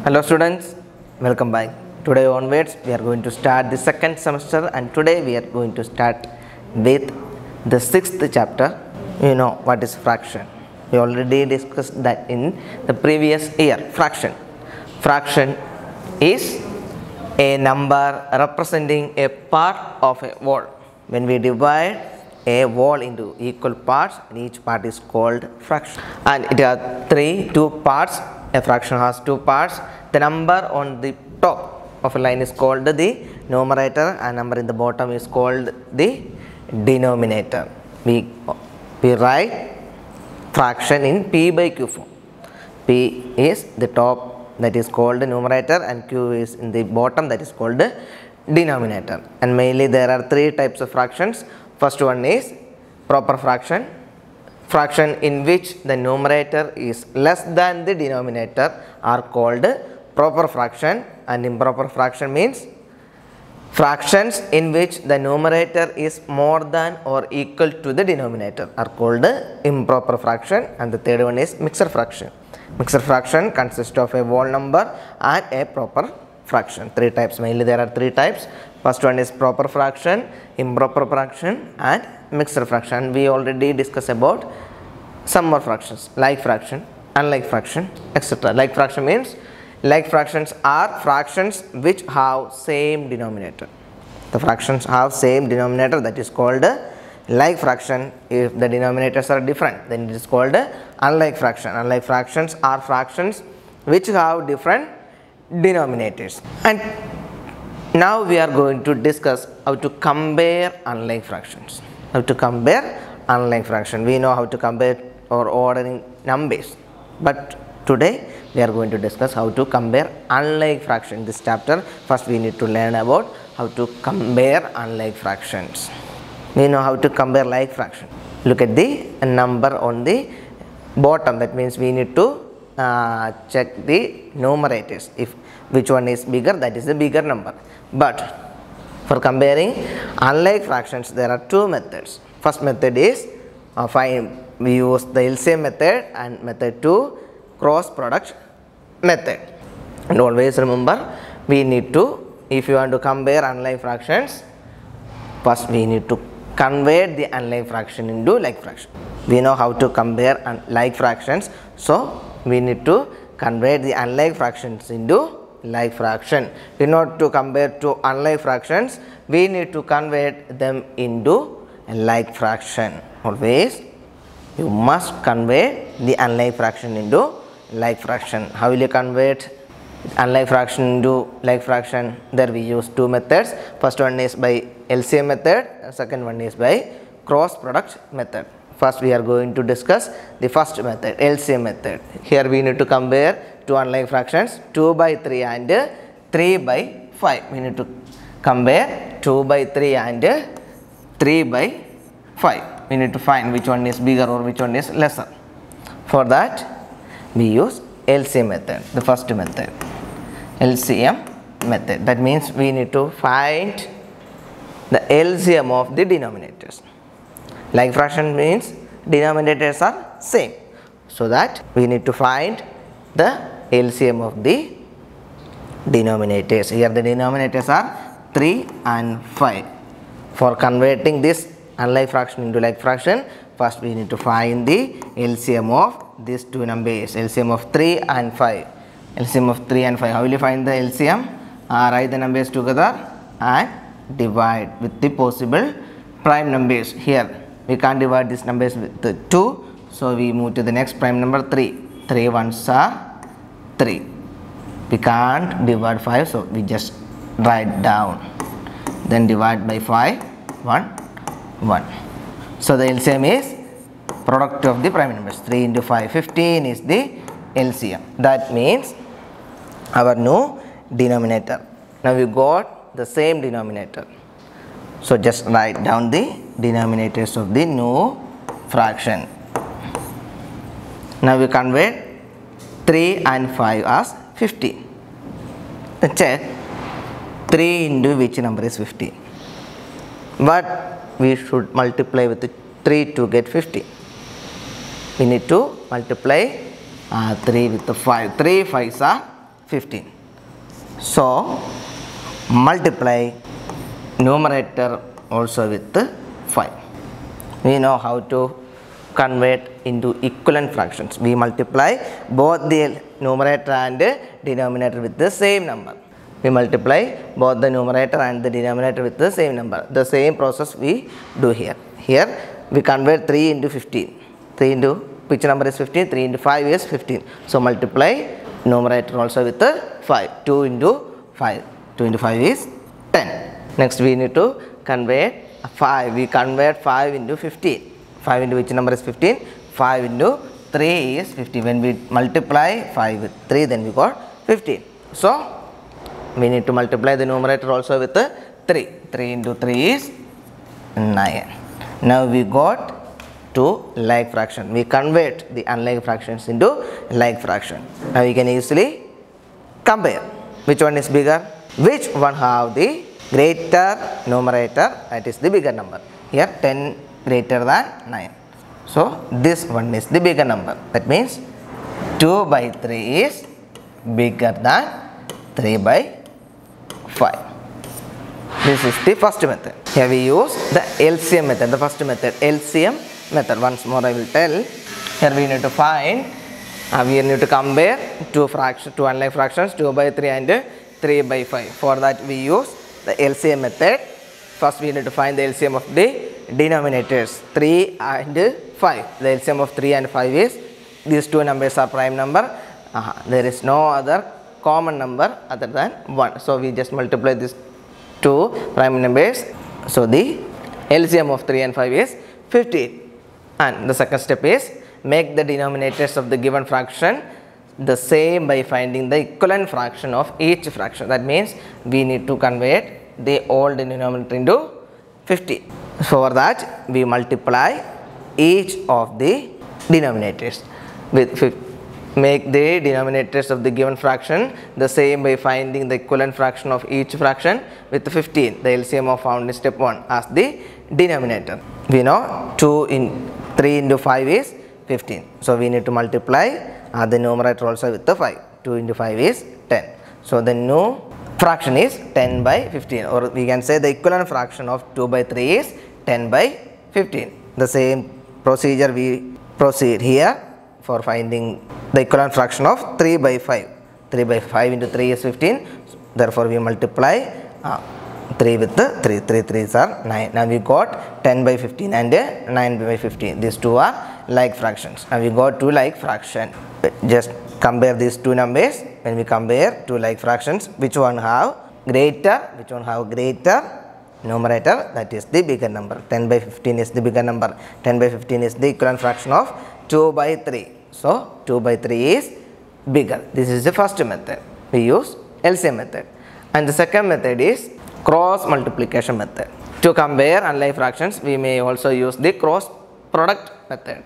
Hello students, welcome back. Today onwards we are going to start the second semester, and today we are going to start with the sixth chapter. You know what is fraction. We already discussed that in the previous year. Fraction is a number representing a part of a whole. When we divide a whole into equal parts, and each part is called fraction, and it has two parts. A fraction has two parts. The number on the top of a line is called the numerator, and number in the bottom is called the denominator. We write fraction in p by q form. P is the top, that is called the numerator, and q is in the bottom, that is called the denominator. And mainly there are three types of fractions. First one is proper fraction in which the numerator is less than the denominator are called proper fraction, and improper fraction means fractions in which the numerator is more than or equal to the denominator are called improper fraction. And the third one is mixed fraction. Mixed fraction consists of a whole number and a proper fraction. Three types, mainly there are three types. First one is proper fraction, improper fraction, and mixed fraction. We already discussed about some more fractions, like fraction, unlike fraction, etc. Like fraction means like fractions are fractions which have same denominator. The fractions have same denominator, that is called like fraction. If the denominators are different, then it is called unlike fraction. Unlike fractions are fractions which have different denominators. And now we are going to discuss how to compare unlike fractions. How to compare unlike fraction. We know how to compare or ordering numbers, but today we are going to discuss how to compare unlike fraction. In this chapter, first we need to learn about how to compare unlike fractions. We know how to compare like fraction. Look at the number on the bottom. That means we need to check the numerators. If which one is bigger, that is the bigger number. But for comparing unlike fractions, there are two methods. First method is we use the LCM method, and method 2 cross product method. And always remember, we need to, if you want to compare unlike fractions, first we need to convert the unlike fraction into like fraction. We know how to compare like fractions, so we need to convert the unlike fractions into like fraction. In order to compare to unlike fractions, we need to convert them into like fraction. Always you must convert the unlike fraction into like fraction. How will you convert unlike fraction into like fraction? There we use two methods. First one is by LCM method, second one is by cross product method. First we are going to discuss the first method, LCM method. Here we need to compare two unlike fractions, 2 by 3 and 3 by 5. We need to compare 2 by 3 and 3 by 5. We need to find which one is bigger or which one is lesser. For that we use LCM method, the first method, LCM method. That means we need to find the LCM of the denominators. Like fraction means denominators are same, so that we need to find the LCM of the denominators. Here the denominators are 3 and 5. For converting this unlike fraction into like fraction, first we need to find the LCM of these two numbers, LCM of 3 and 5. LCM of 3 and 5. How will you find the LCM? Write the numbers together and divide with the possible prime numbers. Here we can't divide these numbers with the 2, so we move to the next prime number 3. 3 ones are 3. We can't divide 5, so we just write down. Then divide by 5, 1. So the LCM is product of the prime numbers. 3 into 5, 15 is the LCM. That means our new denominator. Now we got the same denominator. So just write down the denominators of the new fraction. Now we convert 3 and 5 as 15. Then check 3 into which number is 15. But we should multiply with 3 to get 50. We need to multiply 3 with the 5. 3 5s are 15. So multiply numerator also with 5. We know how to convert into equivalent fractions. We multiply both the numerator and denominator with the same number. We multiply both the numerator and the denominator with the same number. The same process we do here. Here we convert 3 into 15. 3 into which number is 15? 3 into 5 is 15. So multiply numerator also with the 5. 2 into 5. 2 into 5 is 10. Next we need to convert 5. We convert 5 into 15. 5 into which number is 15? 5 into 3 is 50. When we multiply 5 with 3, then we got 15. So we need to multiply the numerator also with 3. 3 into 3 is 9. Now we got two like fraction. We convert the unlike fractions into like fraction. Now we can easily compare. Which one is bigger? Which one have the greater numerator? That is the bigger number. Here 10 greater than 9. So this one is the bigger number. That means 2 by 3 is bigger than 3 by 5. This is the first method. Here we use the LCM method. The first method, LCM method. Once more I will tell. Here we need to find, we need to compare two unlike fractions, 2 by 3 and 3 by 5. For that we use the LCM method. First we need to find the LCM of the denominators 3 and 5. The LCM of 3 and 5 is, these two numbers are prime number. There is no other common number other than 1. So we just multiply these two prime numbers. So the LCM of 3 and 5 is 15. And the second step is make the denominators of the given fraction the same by finding the equivalent fraction of each fraction. That means we need to convert the old denominator into 50. For that we multiply each of the denominators with 50. Make the denominators of the given fraction the same by finding the equivalent fraction of each fraction with 15. The LCM of found in step 1 as the denominator. We know 3 into 5 is 15. So we need to multiply the numerator also with the 5. 2 into 5 is 10. So the new fraction is 10 by 15, or we can say the equivalent fraction of 2 by 3 is 10 by 15. The same procedure we proceed here for finding the equivalent fraction of 3 by 5. 3 by 5 into 3 is 15. Therefore we multiply 3 with the 3. 3 3s are 9. Now we got 10 by 15 and 9 by 15. These two are like fractions. Now we got two like fraction. Just compare these two numbers. When we compare two like fractions, which one have greater numerator? That is the bigger number. 10 by 15 is the bigger number. 10 by 15 is the equivalent fraction of 2 by 3. So 2 by 3 is bigger. This is the first method. We use LCM method. And the second method is cross multiplication method. To compare unlike fractions, we may also use the cross product method.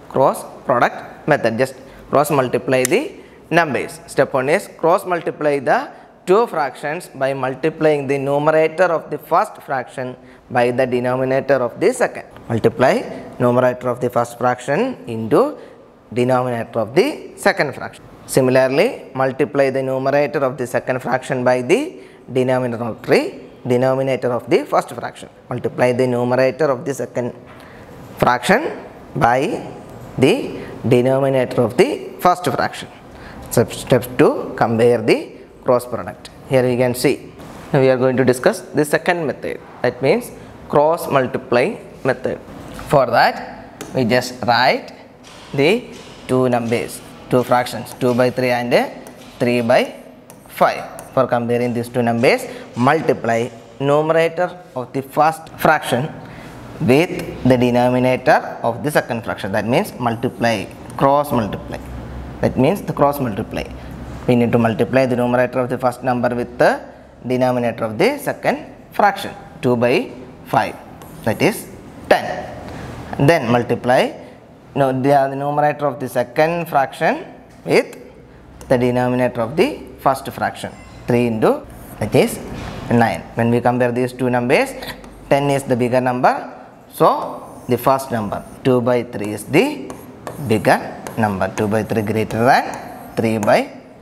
Just cross multiply the numbers. Step 1 is cross multiply the two fractions by multiplying the numerator of the first fraction by the denominator of the second. Multiply numerator of the first fraction into denominator of the second fraction. Similarly, multiply the numerator of the second fraction by the denominator of the first fraction. Multiply the numerator of the second fraction by the denominator of the first fraction. So steps to compare the cross product. Here we can see. Now we are going to discuss the second method. That means cross multiply method. For that we just write the two numbers, two fractions, 2 by 3 and 3 by 5. For comparing these two numbers, multiply numerator of the first fraction with the denominator of the second fraction. That means cross multiply. That means the cross multiply. We need to multiply the numerator of the first number with the denominator of the second fraction. 2 by 5. That is 10. And then multiply the numerator of the second fraction with the denominator of the first fraction. 3 into, that is 9. When we compare these two numbers, 10 is the bigger number. So the first number 2 by 3 is the bigger number. 2 by 3 greater than 3 by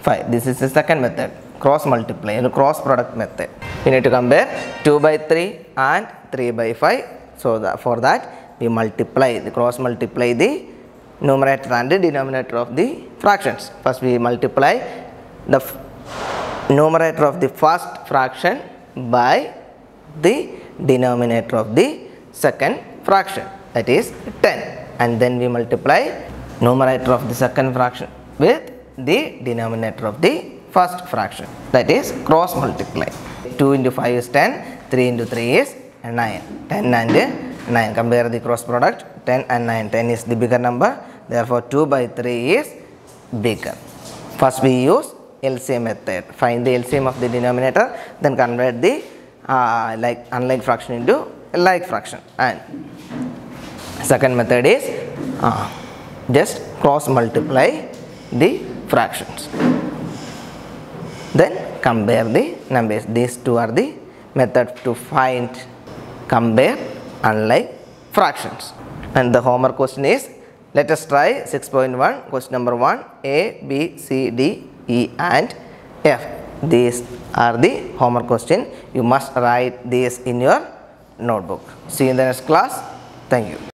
5. This is the second method, cross multiply and cross product method. We need to compare 2 by 3 and 3 by 5. So for that we multiply, the cross multiply the numerator and the denominator of the fractions. First we multiply the numerator of the first fraction by the denominator of the second fraction, that is 10, and then we multiply numerator of the second fraction with the denominator of the first fraction, that is cross multiply. 2 into 5 is 10, 3 into 3 is 9, 10 and 9. Compare the cross product, 10 and 9. 10 is the bigger number, therefore 2 by 3 is bigger. First we use LCM method, find the LCM of the denominator, then convert the unlike fraction into like fraction, and second method is just cross multiply the fractions, then compare the numbers. These two are the methods to find compare unlike fractions. And the homework question is, let us try 6.1. question number 1, A, B, C, D, E and F. These are the homework question. You must write these in your notebook. See you in the next class. Thank you.